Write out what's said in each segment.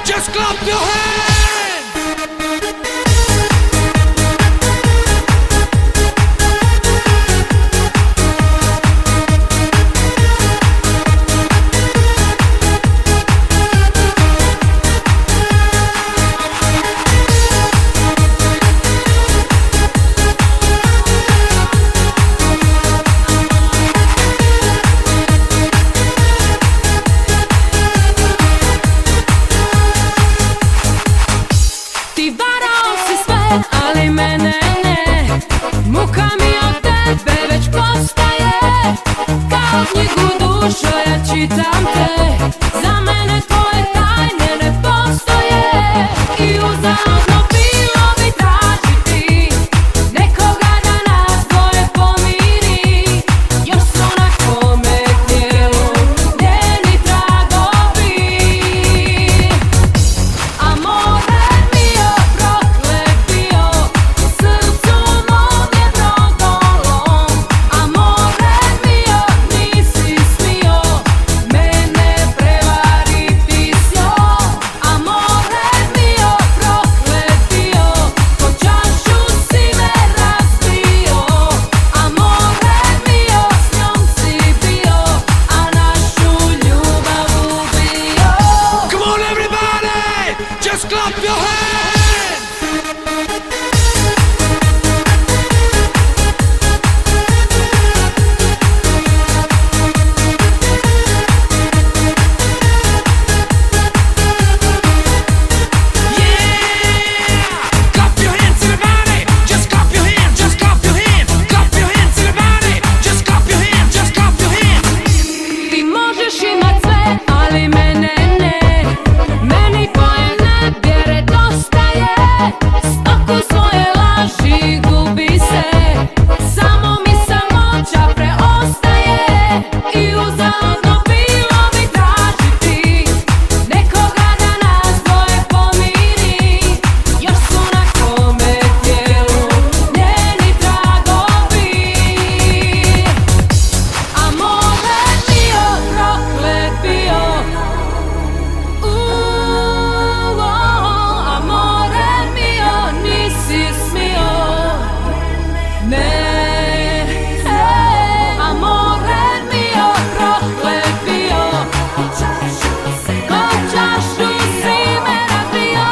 Just clap your hands! Ali mene ne, muka mi od tebe već postaje. Kao knjigu dušo ja čitam te, za mene tvoje tajne ne postoje. I uzaludno bilo bi tražiti nekoga da nas dvoje pomiri. Još su na kome tijelu njeni tragovi. Amore mio, prokletio, srcu mom je brodolom. Amore mio, nisi smio mene prevariti s njom. Amore mio, prokletio, ko čašu si me razbio. Amore mio, s njom si bio, a našu ljubav ubio. Come on everybody! Just clap your hands! Clap your hands everybody! Just clap your hands, just clap your hands. Clap your hands everybody! Just clap your hands, just clap your hands. Ti možeš imat sve, ali mene ne. Meni tvoje nevjere dosta je. Stoku svoje laži gubi se, samo mi samoća preostaje. I uzaludno bilo bi tražiti nekoga da nas dvoje pomiri. Još su na kome tijelu njeni tragovi. Amore mio, proklet bio. Amore mio, nisi smio me. Amore mio, proklet bio. Ko čašu si me razbio.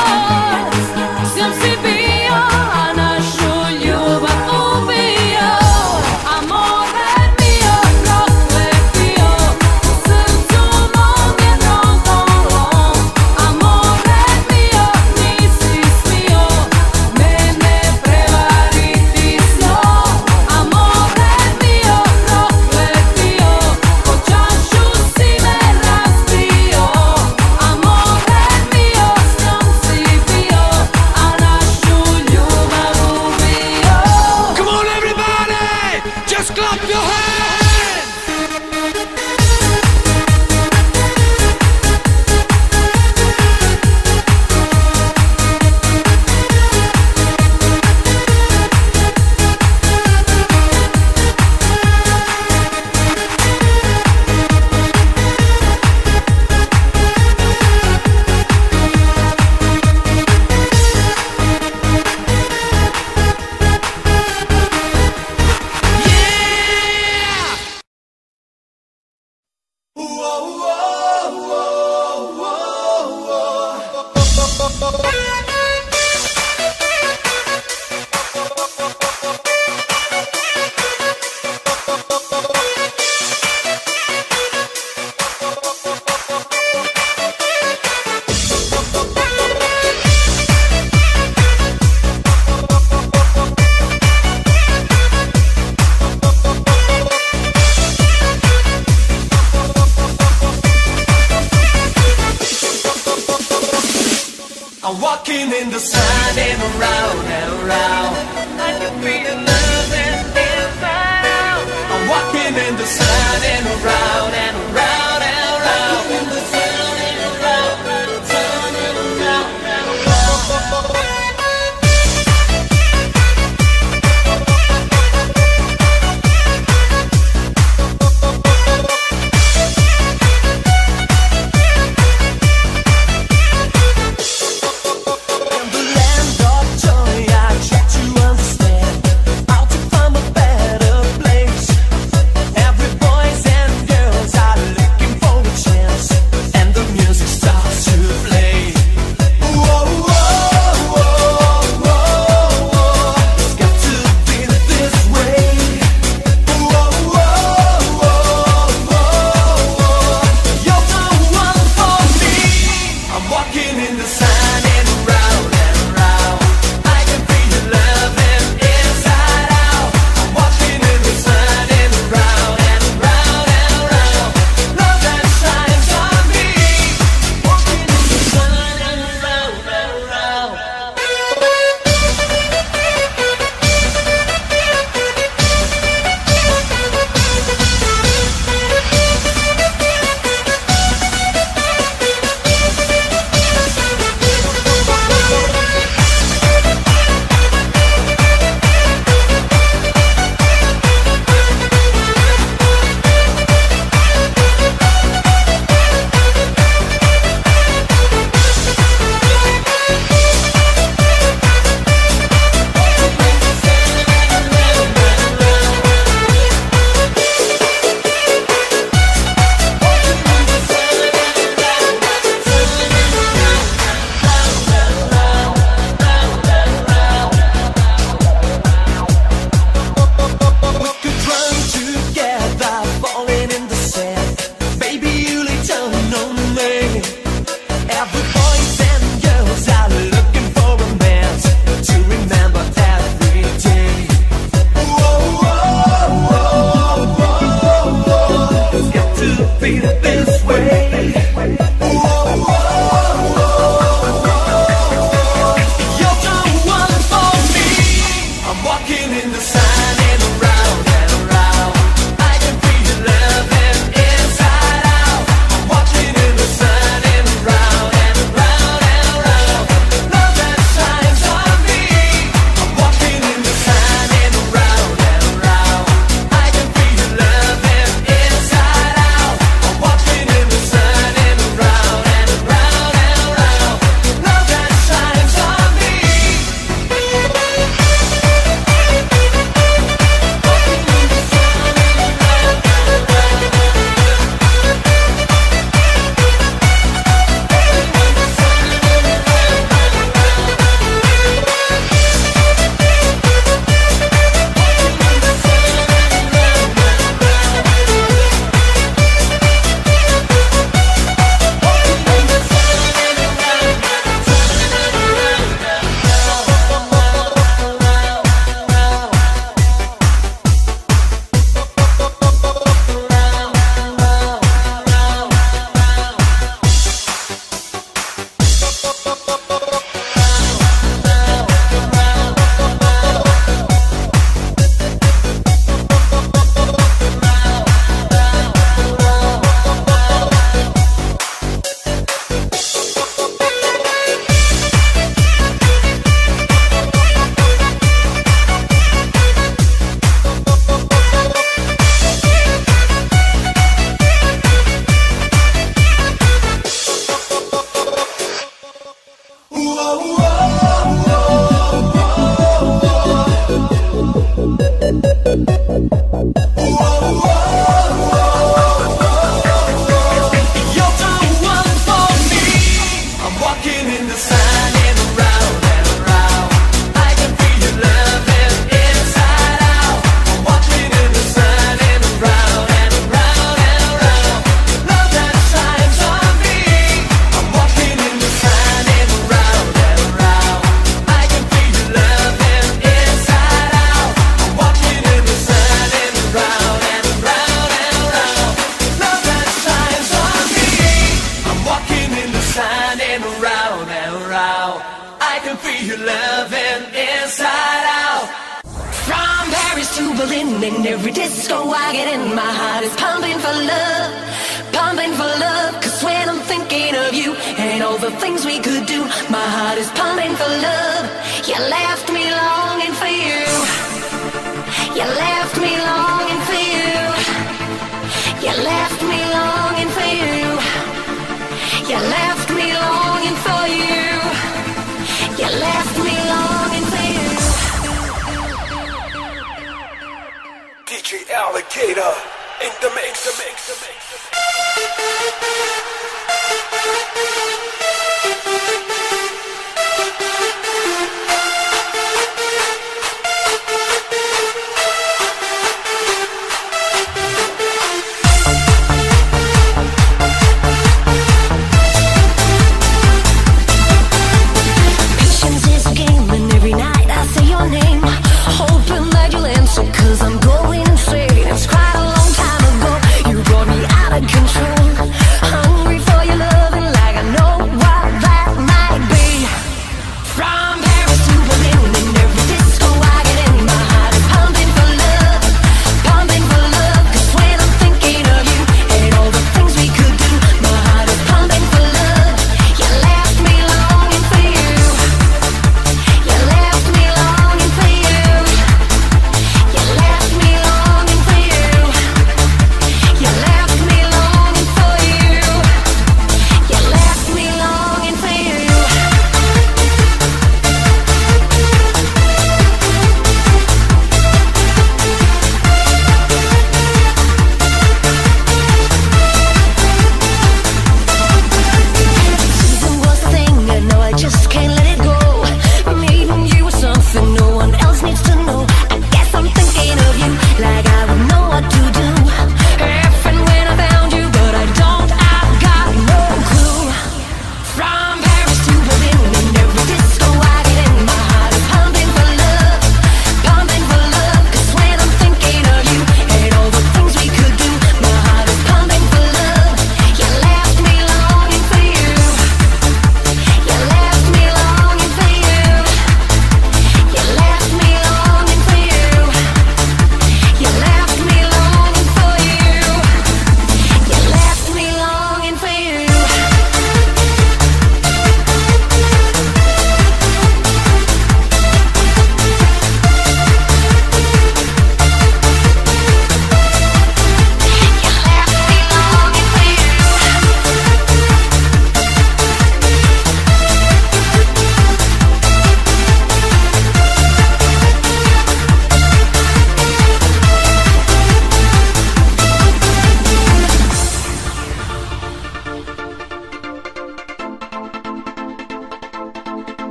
S njom si bio, a našu ljubav ubio. Amore mio, proklet bio, srcu mom je brodolom. Amore mio, nisi smio mene prevariti s njom. Amore mio, proklet bio, ko čašu si me razbio. Amore mio, s njom si bio, a našu ljubav ubio. Come on everybody! Just clap your hands! I'm walking in the sun and around. I can feel the love and inside out. I'm walking in the sun and around and around and around. In the sun and around, sun and around and around. You're the one for me. I'm walking in the sun and around and around. I can feel your loving inside out. I'm walking in the sun and around and around and around. Love that shines on me. I'm walking in the sun and around and around. I can feel your loving inside out. I'm walking in the sun and around and around and around. Love that shines on me. You're the one for me. I'm walking in the sun and around and around. I can feel your loving inside out. I'm walking in the sun and around and around and around. Love that shines on me. I'm walking in the sun and around and around. I can feel your loving inside out. I'm walking in the sun and around and around and around. Love that shines on me. I'm walking in the sun and around and around. I can feel your loving inside out. From Paris to Berlin, in every disco I get in, my heart is pumping for love, pumping for love. Cause when I'm thinking of you and all the things we could do, my heart is pumping for love. You left me longing for you. You left me longing for you. You left me longing for you. You left me longing for you. You left me longing for you. DJ Alligator in the mix, the mix, the mix, the mix. Patience is a game, and every night I say your name, hoping that you'll answer, cause I'm going insane. It's quite a long time ago, you brought me out of control, hungry for your loving like I know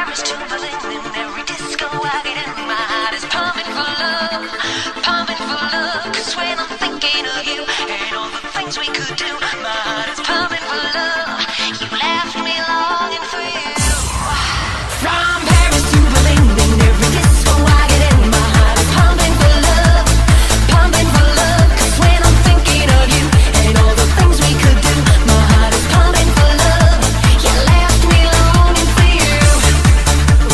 Paris to Berlin, in every disco I get in, my heart is pumping for love, 'cause when I'm thinking of you and all the things we could do, my heart is pumping for love, you left me longing for you. From Paris to Berlin, in every disco I get in, my heart is pumping for love, 'cause when I'm thinking of you and all the things we could do, my heart is pumping for love, you left me longing for you.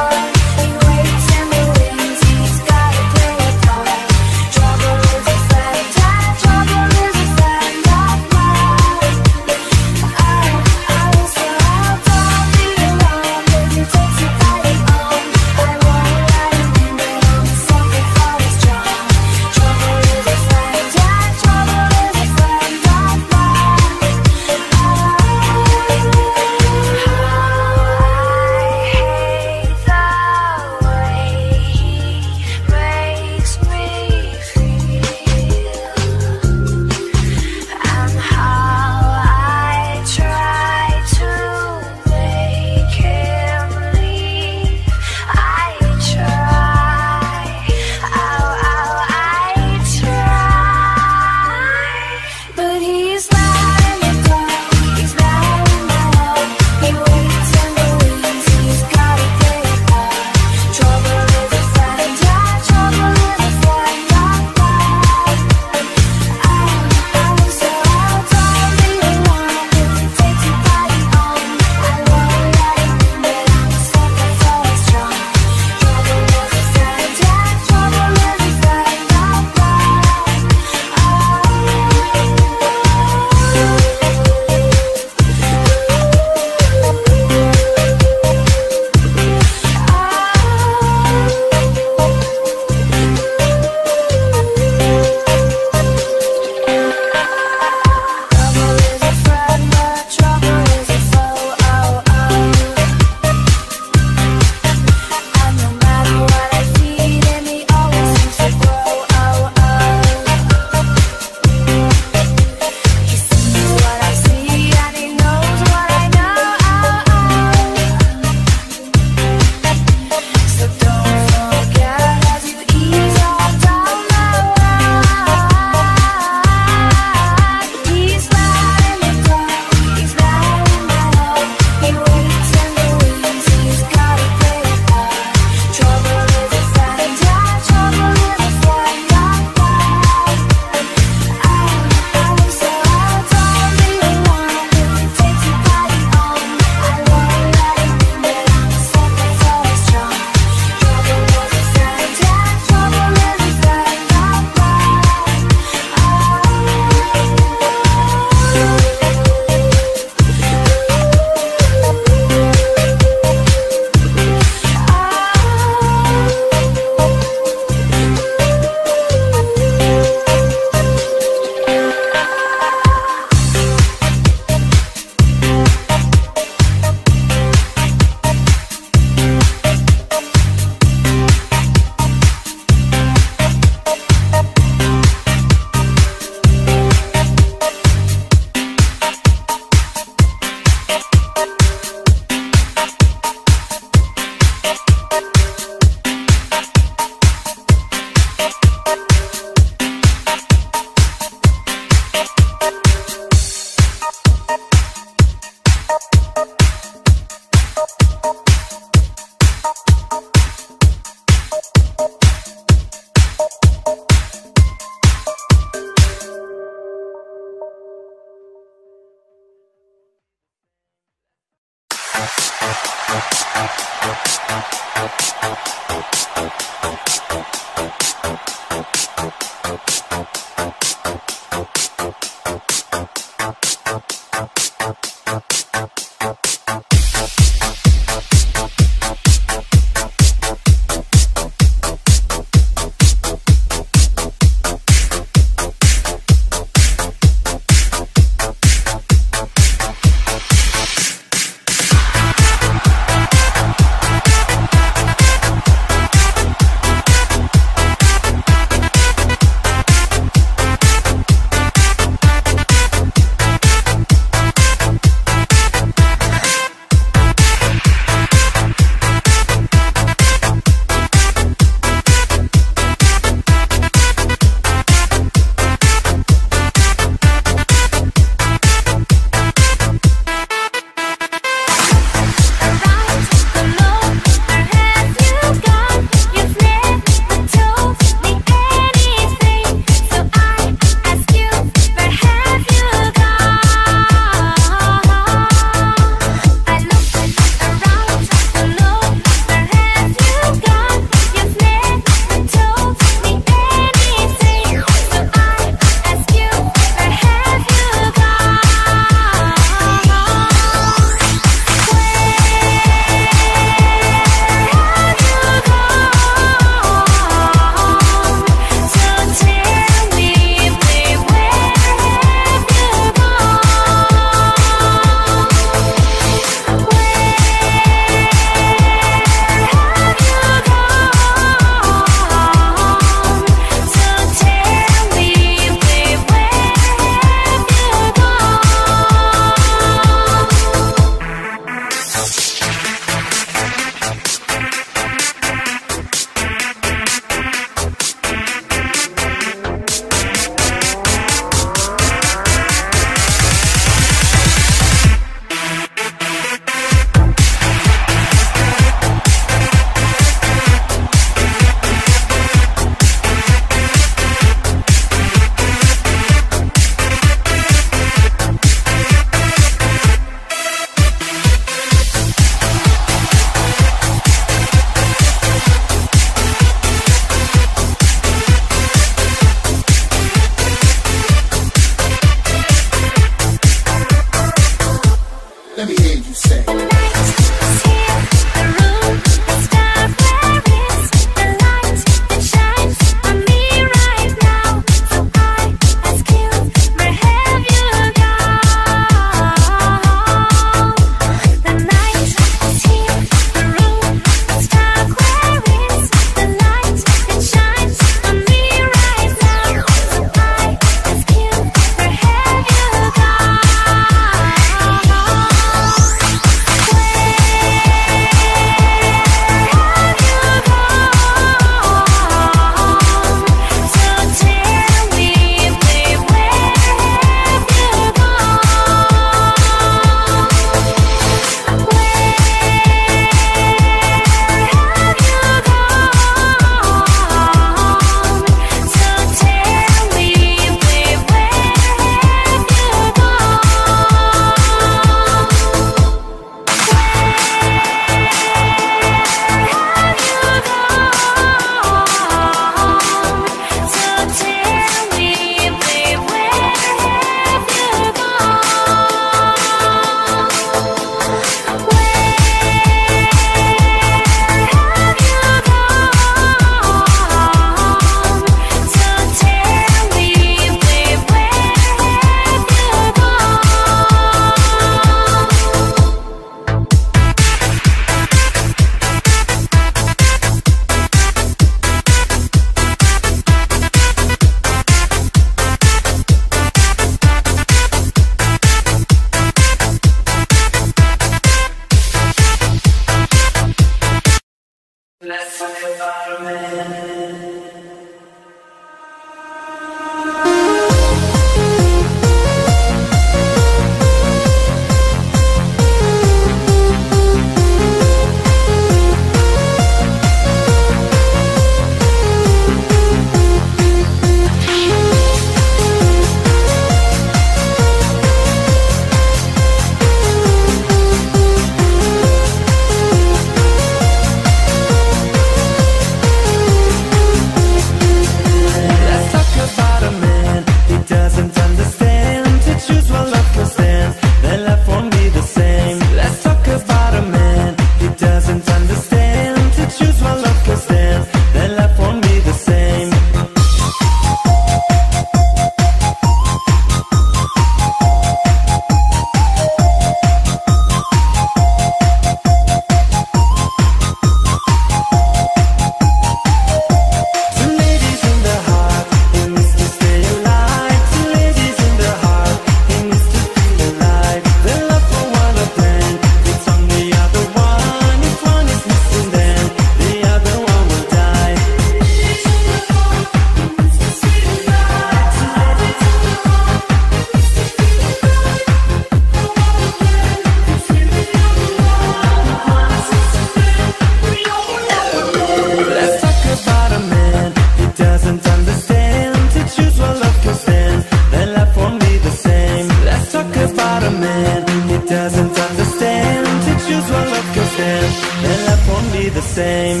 understand, then life won't be the same.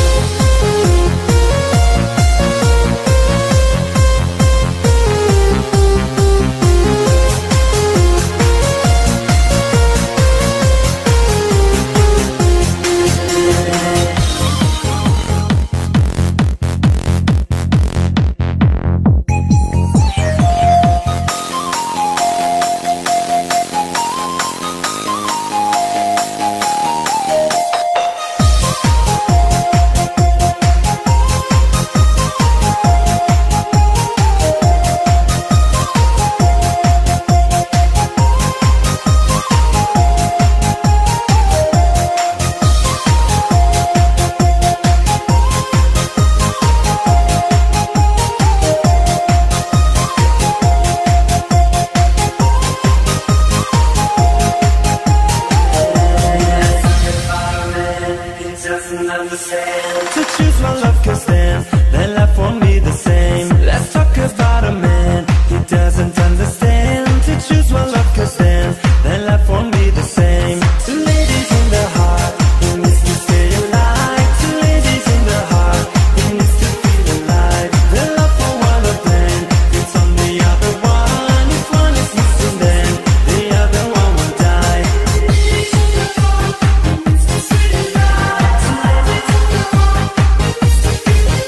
To choose one love can stand, then life won't be the same. Let's talk about a man who doesn't understand. To choose one love can stand, then life won't be the same. Two ladies in the heart who needs to stay alive. Two ladies in the heart who needs to feel alive. The love for one of them it's on the other one. If one is missing, then the other one will die. Two ladies in the heart who needs to feel alive.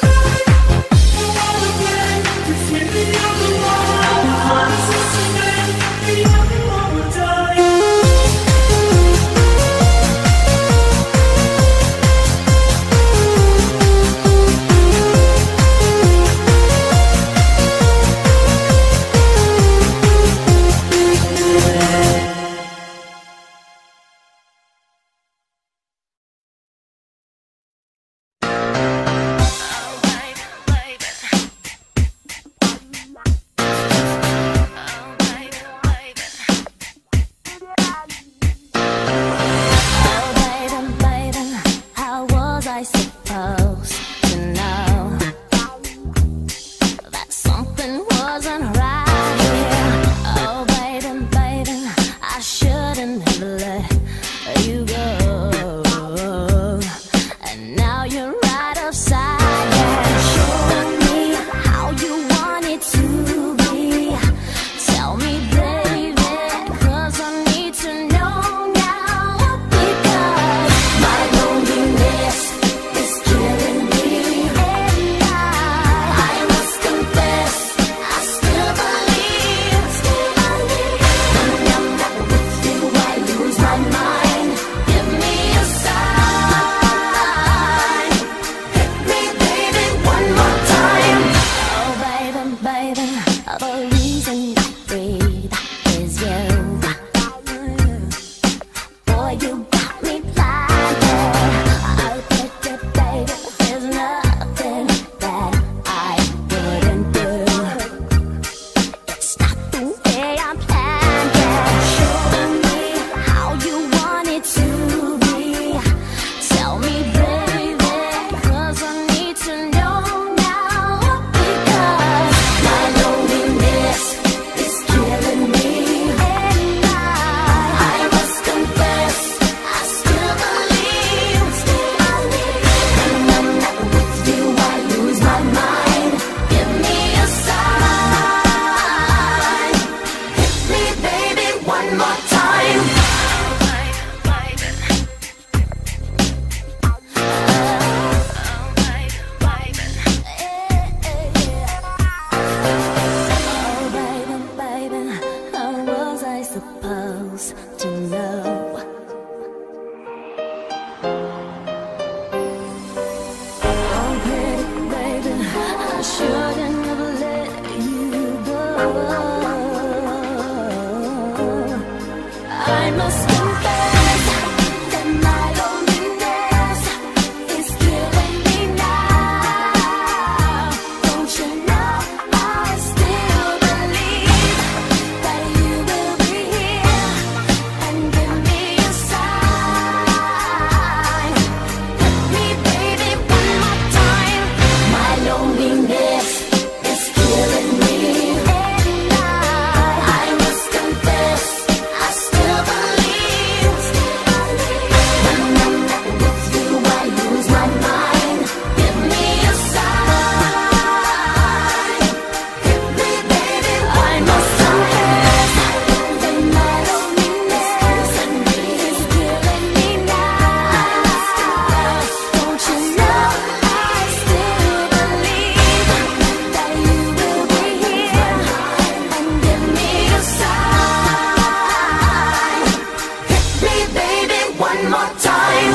one more time.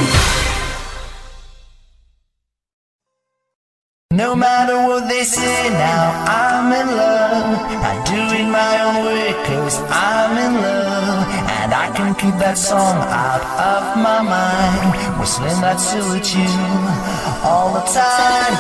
No matter what they say now, I'm in love. I do it my own way, 'cause I'm in love. And I can keep that song out of my mind, whistling that silly tune all the time.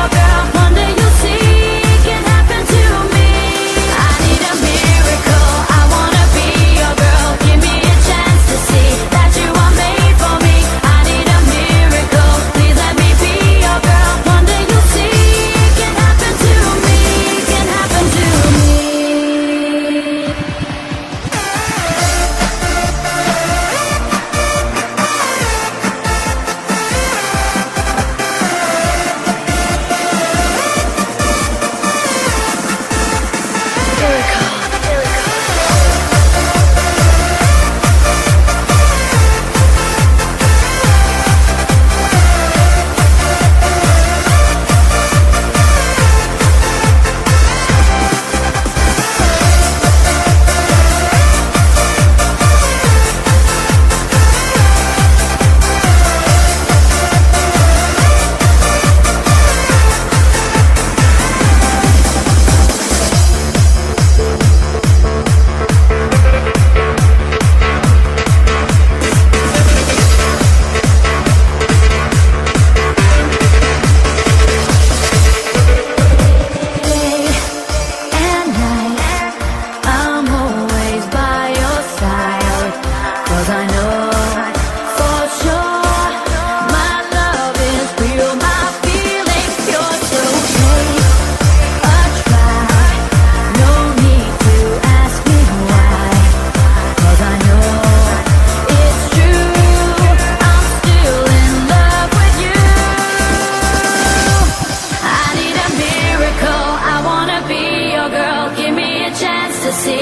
One day you'll see it can happen to me. I need a miracle.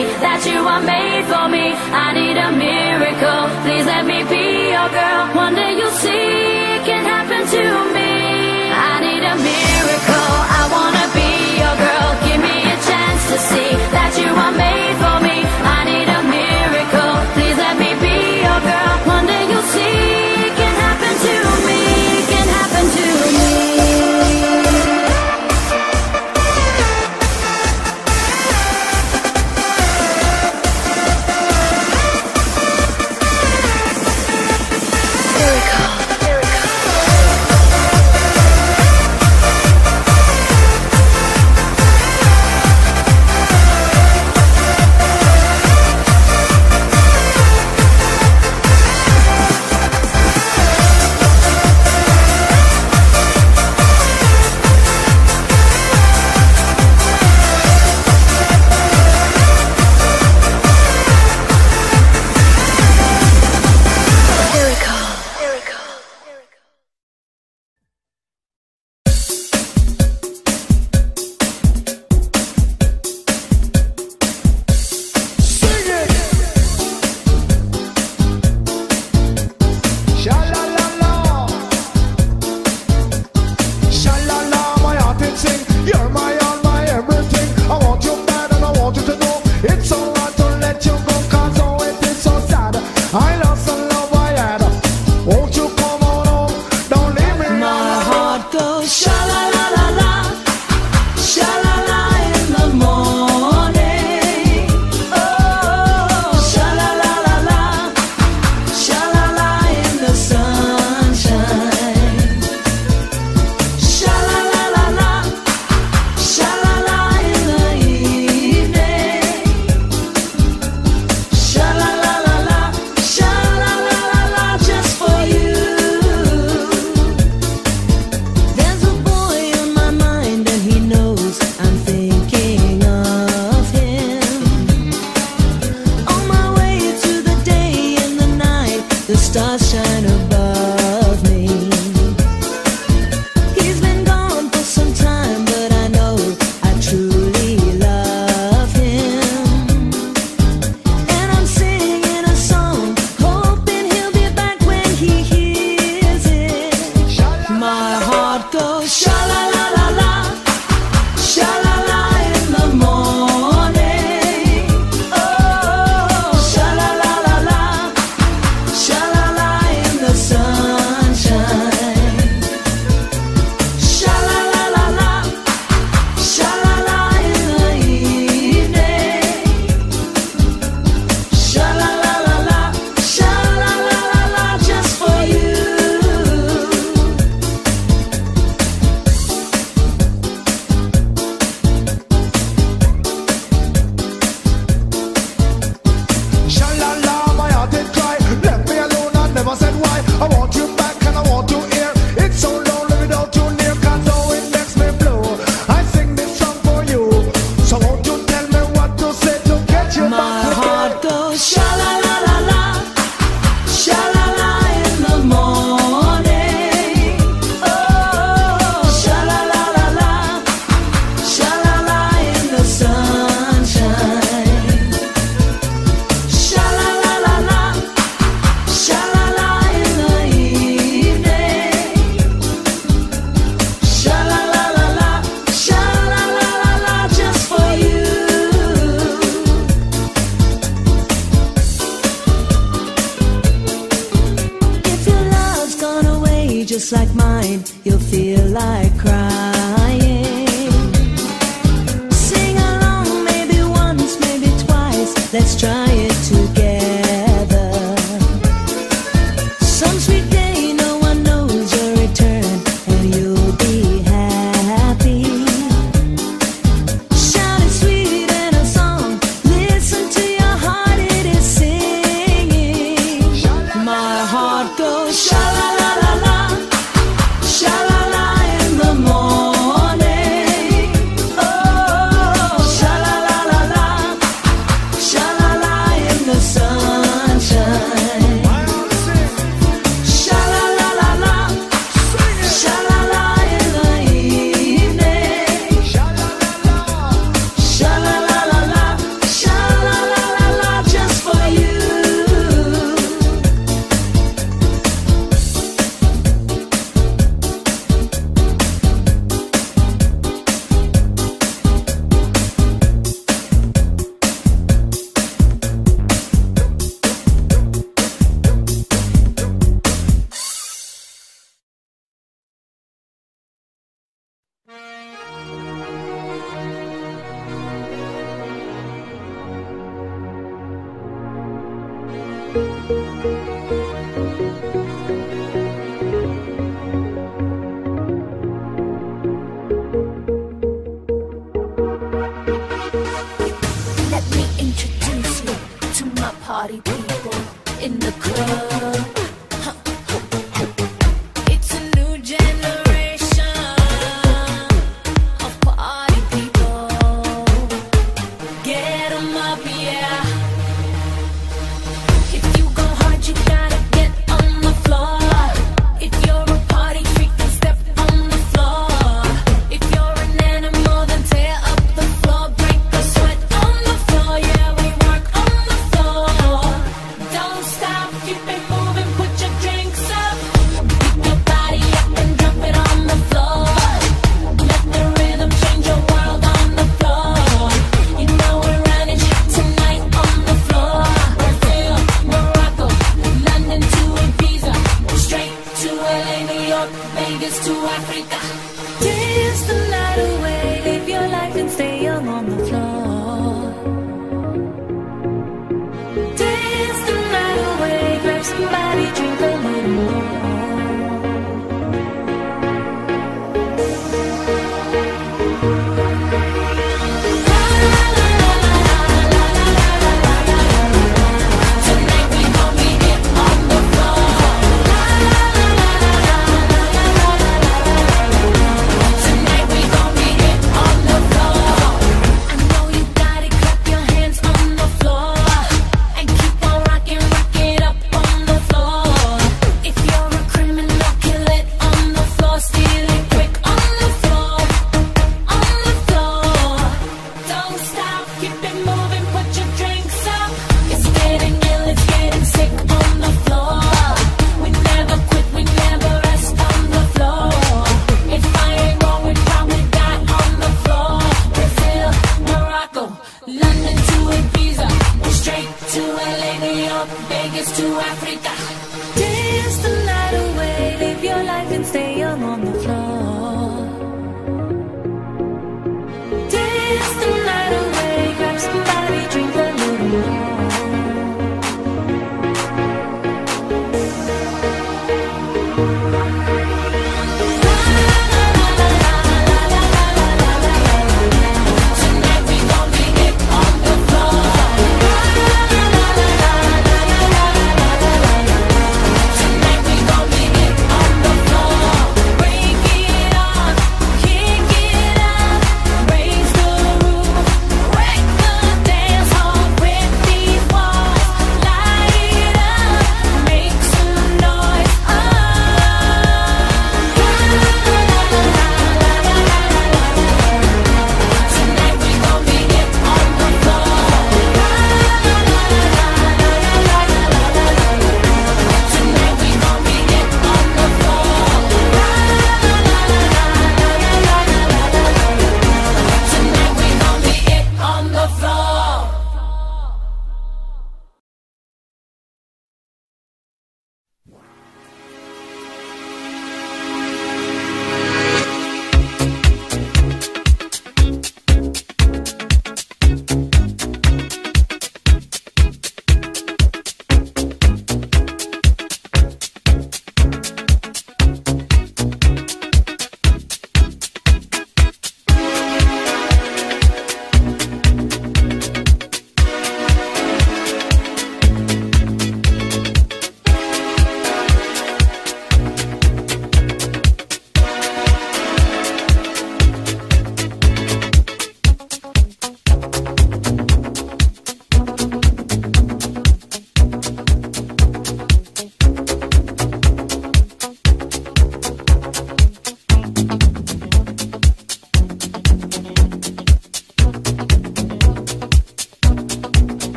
see that you are made for me. I need a miracle, please let me be your girl. One day you'll see it can happen to me. I need a miracle, I wanna be your girl. Give me a chance to see that you are made for me. I need a miracle, please let me be your girl. One day you'll see it can happen to me, it can happen to me. Miracle, miracle.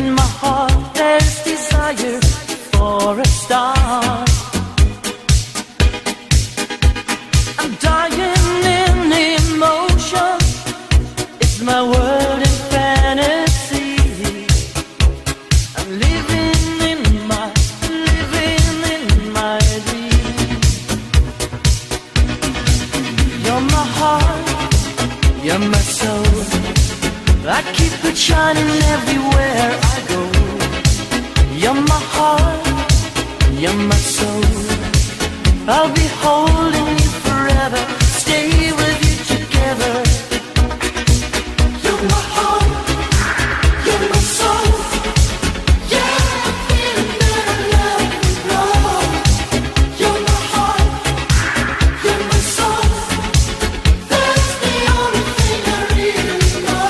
In my heart there's desire for a star. I'm dying in emotion. It's my world in fantasy. I'm living in my dream. You're my heart, you're my soul. I keep it shining everywhere I go. You're my heart, you're my soul. I'll be holding you forever, stay with you together. You're my heart, you're my soul. Yeah, I'm feeling that I love you, Lord. You're my heart, you're my soul. That's the only thing I really know.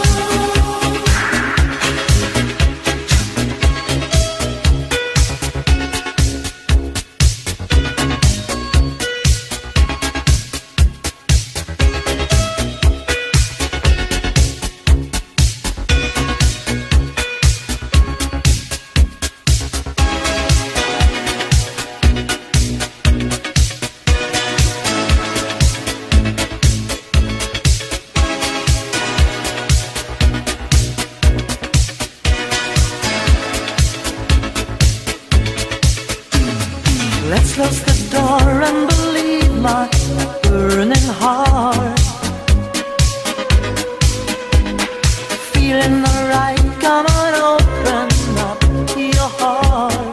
Let's close the door and believe my burning heart. Feeling alright, come on, open up your heart.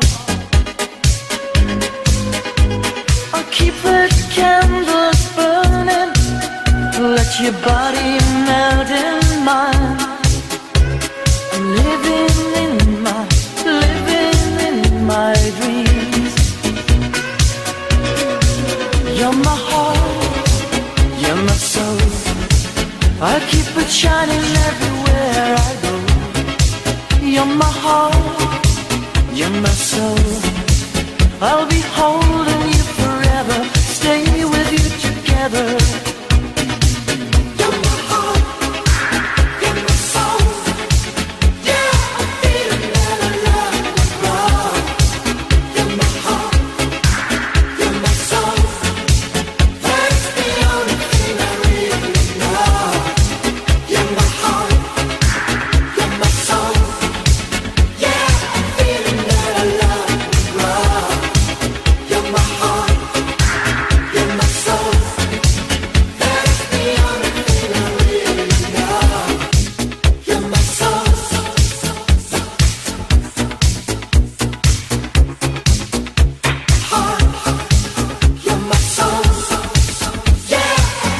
I'll keep the candles burning, let your body melt in mine. I'm living in my dreams. You're my heart, you're my soul. I'll keep it shining everywhere I go. You're my heart, you're my soul. I'll be holding you forever, stay with you together. You're my heart, you're my soul. Yeah, I'm feeling that I love you, Lord. You're my heart, you're my soul. That's the only thing I really know. You're my heart, you're my soul. Yeah, I'm feeling that I love you, Lord. You're my heart, you're my soul. That's the only thing I really know. You're my soul. Heart, you're my soul. Yeah.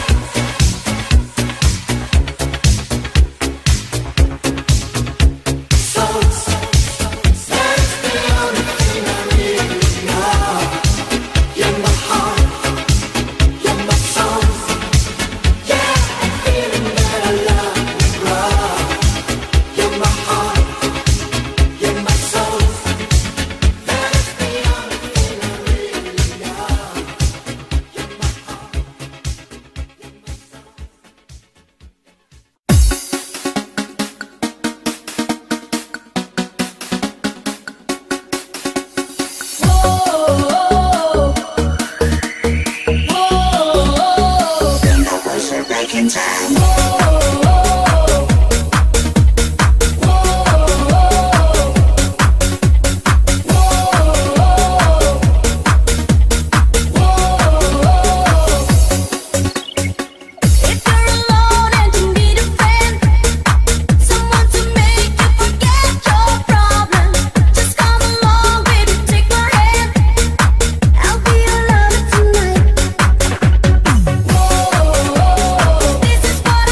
Soul. That's the only thing I really know. You're my heart, you're my soul. Yeah, I'm feeling that I love you, Lord. You're my heart, you're my soul. That's the only thing I really know. You're my heart, you're my If you're alone and you need a friend, someone to make you forget your problems, just come along, baby, take my hand. I'll be your lover tonight. This is what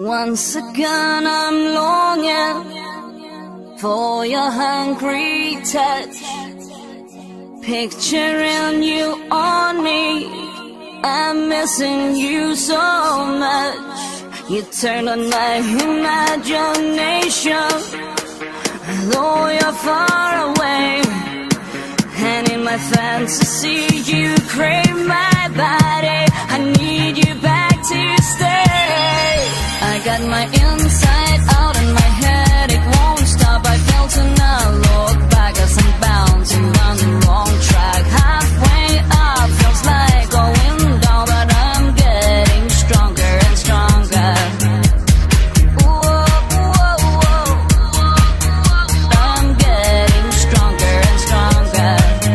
Once again I'm longing for your hungry touch, picturing you on me. I'm missing you so much. You turn on my imagination, though you're far away. And in my fantasy you crave my body. I need you back to stay. I got my inside out and my head, it won't stop. I felt to now look back as I'm bouncing down the wrong track. Halfway up feels like going down, but I'm getting stronger and stronger. I'm getting stronger and stronger.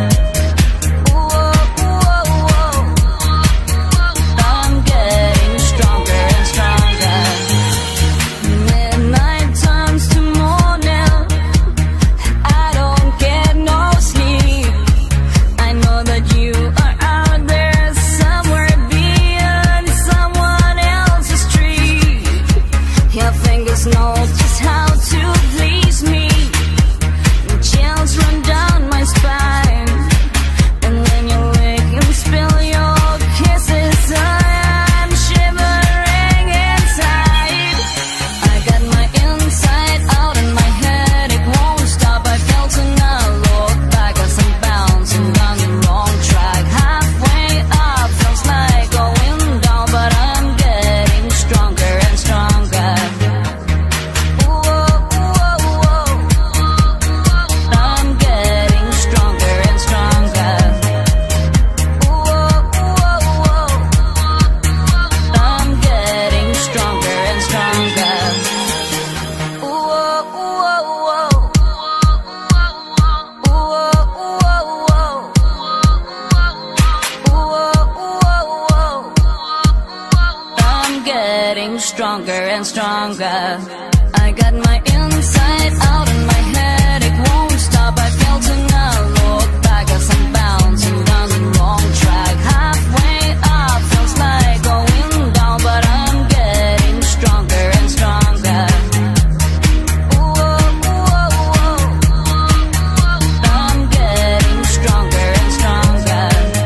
I'm getting stronger and stronger. Midnight turns to morning, I don't get no sleep. I know that you are out there somewhere beyond someone else's tree. Your fingers know just how to please me. Chills run down my spine, and when you lick and spill your kisses, I'm shivering inside. I got my inside out and my head, it won't stop. I felt to now look back as I'm bouncing down the wrong track. Halfway up feels like going down, but I'm getting stronger and stronger. I'm getting stronger and stronger. I'm getting stronger and stronger. I'm getting stronger and stronger. I got my inside out and my head, it won't stop. I felt to now look back as I'm bouncing down the wrong track. Halfway up feels like going down, but I'm getting stronger and stronger. I'm getting stronger and stronger.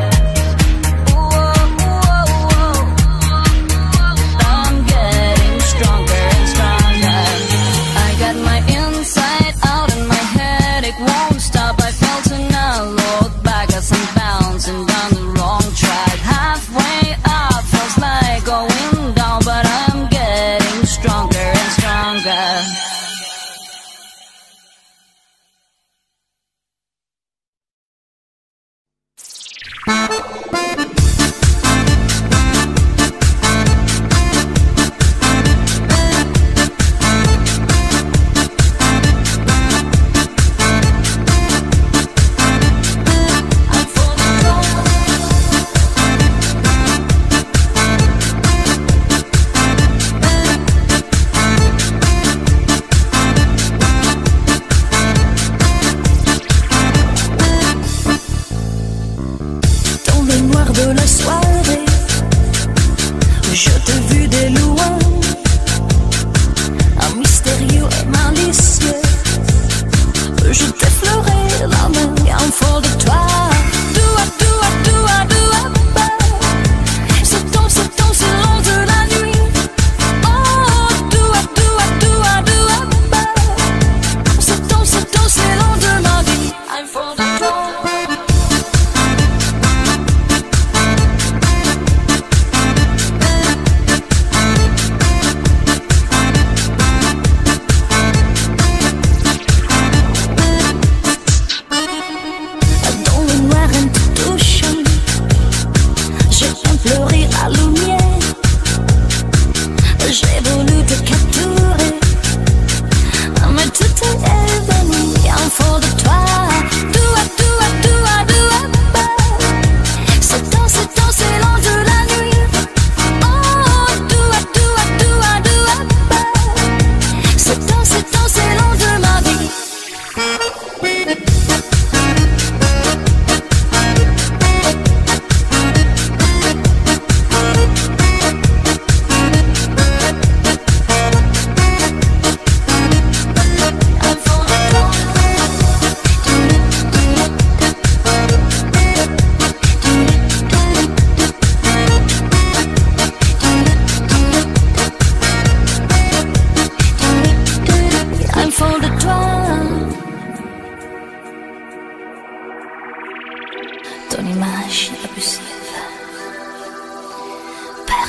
I'm getting stronger and stronger. I got my inside out and my head, it won't stop. I felt to now look back as I'm bouncing down the wrong track. Halfway up feels like going down, but I'm getting stronger and stronger.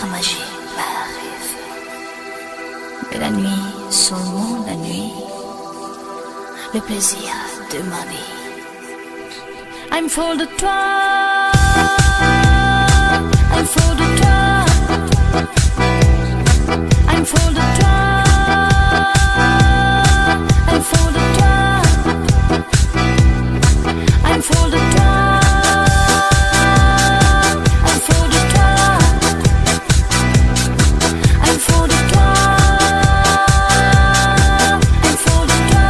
votre magie m'arrive. Mais la nuit, seulement la nuit, le plaisir de ma vie. I'm full de toi, I'm full de toi, I'm full de toi, I'm full de toi, I'm full de toi, I'm full de toi, I'm full de toi, I'm full de toi.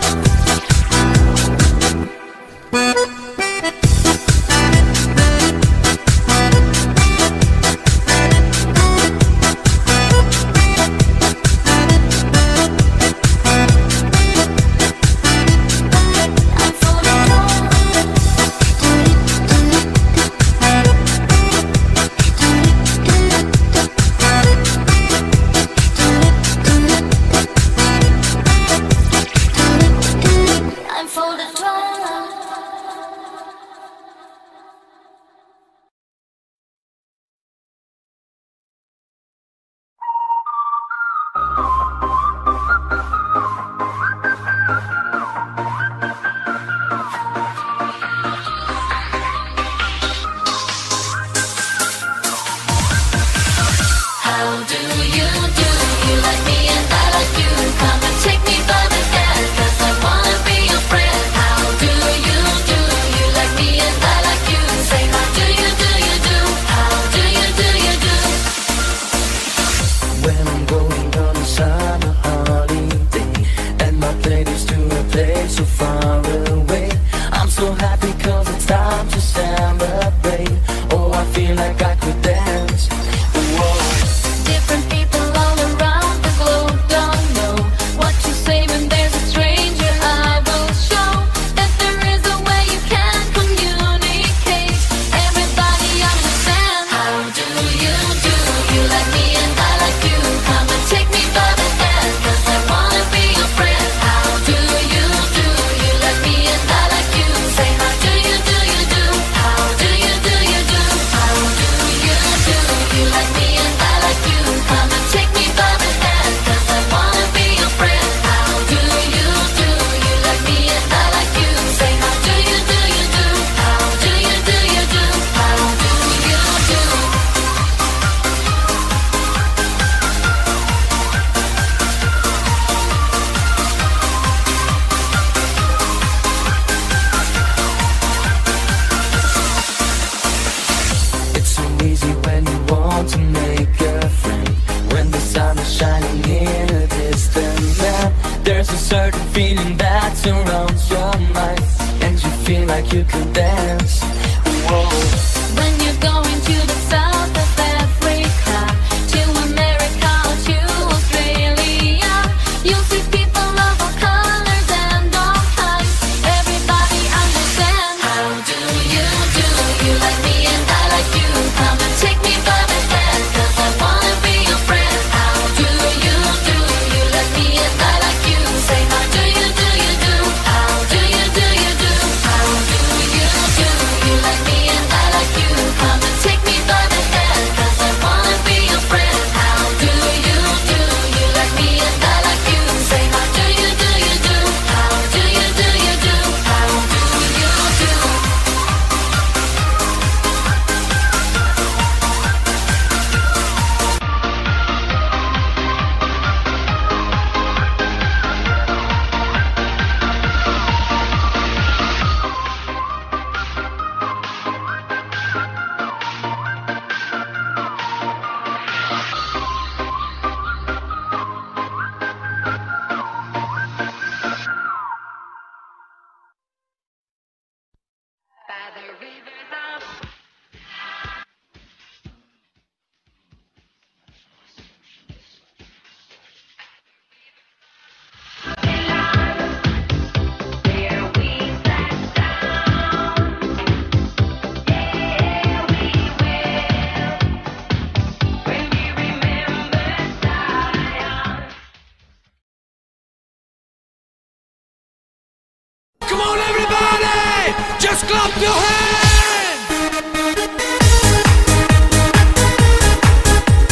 Just clap your hands!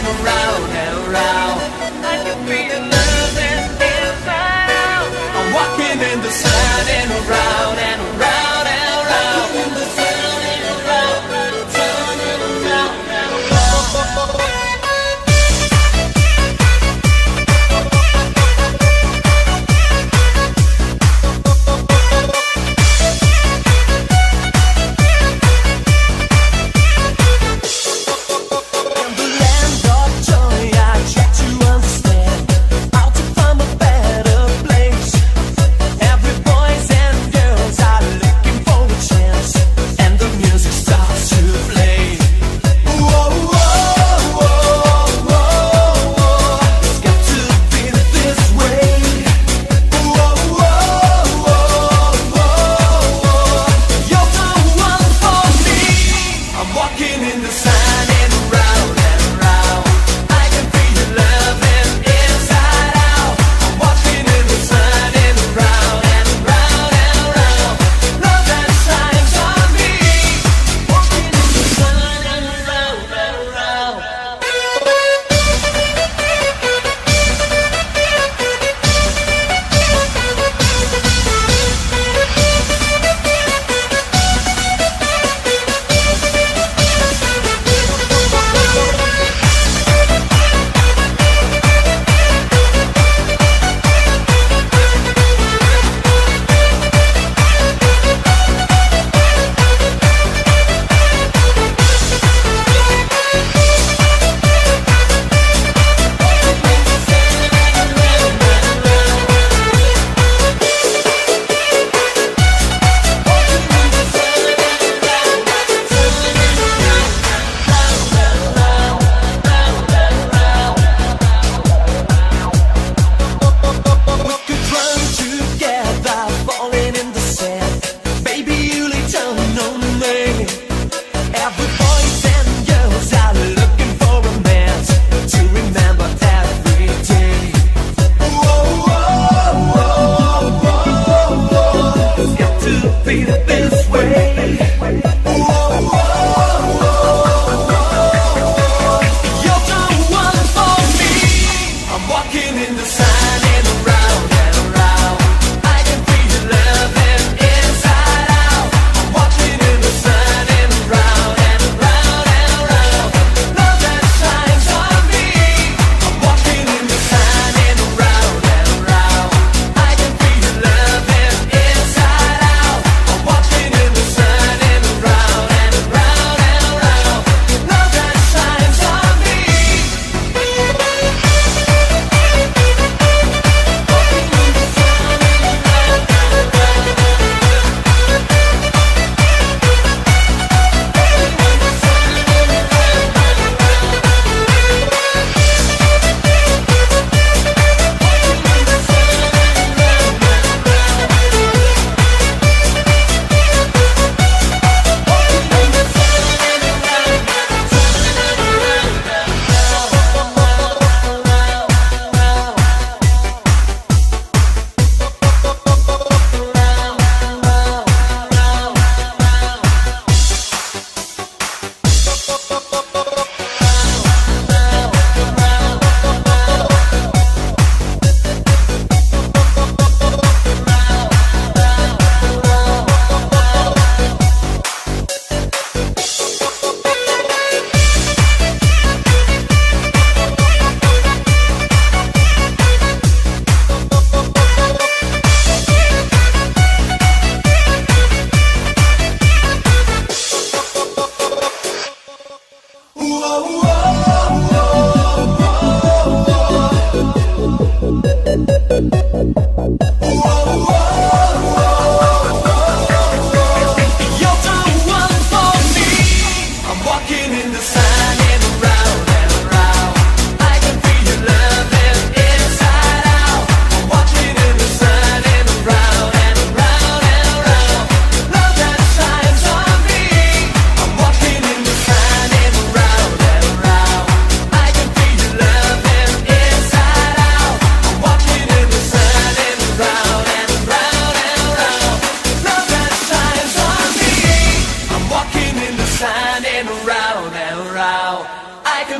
and around. I can feel the love inside out. I'm walking in the sun and around and around and around. In the sun and around, sun and around and around.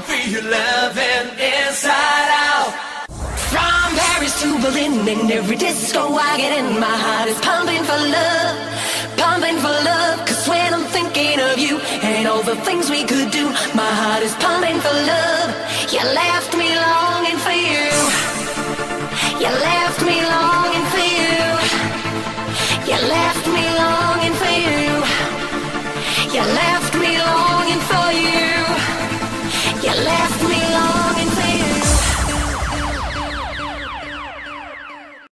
feel your loving inside out. From Paris to Berlin, and every disco I get in, my heart is pumping for love, pumping for love. Cause when I'm thinking of you and all the things we could do, my heart is pumping for love. You left me longing for you. You left me longing for you. You left me longing for you. You left